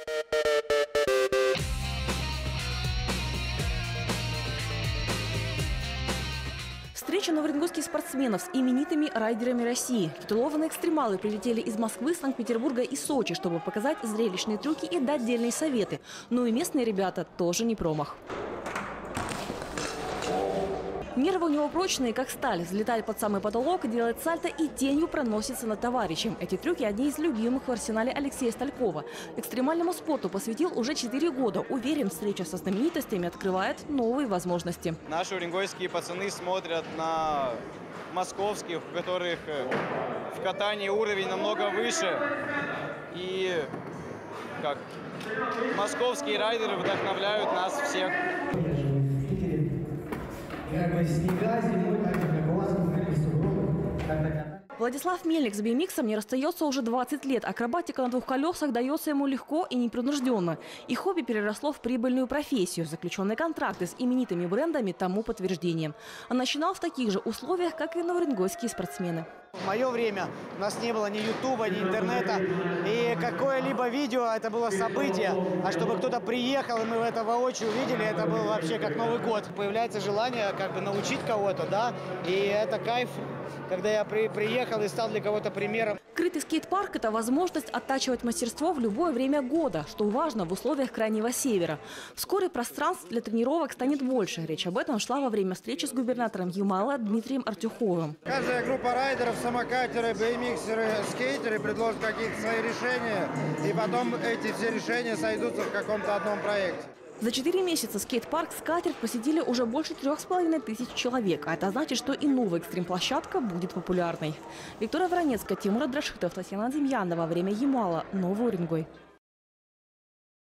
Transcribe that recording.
Встреча новооренгойских спортсменов с именитыми райдерами России. Титулованные экстремалы прилетели из Москвы, Санкт-Петербурга и Сочи, чтобы показать зрелищные трюки и дать дельные советы. Но и местные ребята тоже не промах. Нервы у него прочные, как сталь. Взлетает под самый потолок, делает сальто и тенью проносится над товарищем. Эти трюки – одни из любимых в арсенале Алексея Сталькова. Экстремальному спорту посвятил уже 4 года. Уверен, встреча со знаменитостями открывает новые возможности. Наши уренгойские пацаны смотрят на московских, у которых в катании уровень намного выше. И как московские райдеры вдохновляют нас всех. Владислав Мельник с BMX не расстается уже 20 лет. Акробатика на 2 колесах дается ему легко и непринужденно. И хобби переросло в прибыльную профессию. Заключенные контракты с именитыми брендами тому подтверждением. А начинал в таких же условиях, как и новооренгойские спортсмены. В мое время у нас не было ни ютуба, ни интернета. И какое-либо видео – это было событие. А чтобы кто-то приехал, и мы это воочию увидели, это было вообще как Новый год. Появляется желание как бы научить кого-то, да, и это кайф. Когда я приехал и стал для кого-то примером. Крытый скейт-парк – это возможность оттачивать мастерство в любое время года, что важно в условиях Крайнего Севера. Вскоре пространств для тренировок станет больше. Речь об этом шла во время встречи с губернатором Ямала Дмитрием Артюховым. Каждая группа райдеров, самокатеры, BMX-еры, скейтеры предложат какие-то свои решения, и потом эти все решения сойдутся в каком-то одном проекте. За 4 месяца скейт-парк «Скатерть» посетили уже больше 3500 человек. А это значит, что и новая экстрим-площадка будет популярной. Виктория Воронецкая, Тимур Адрашитов, Татьяна Демьянова. Время Ямала. Новый Уренгой.